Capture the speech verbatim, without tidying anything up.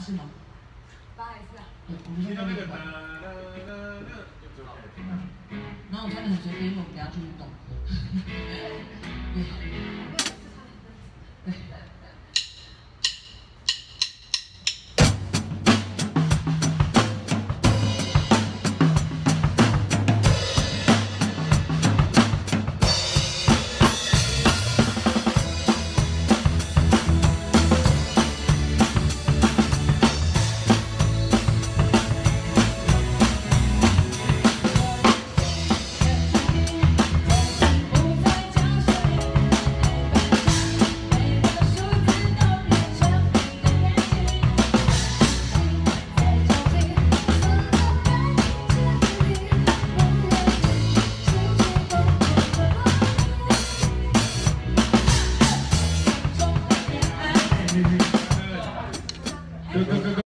是吗？ 八还是啊？ 对，我们先那个。然后我穿的很随便，因为我们等下去运动。对。对。Go, go, go, go.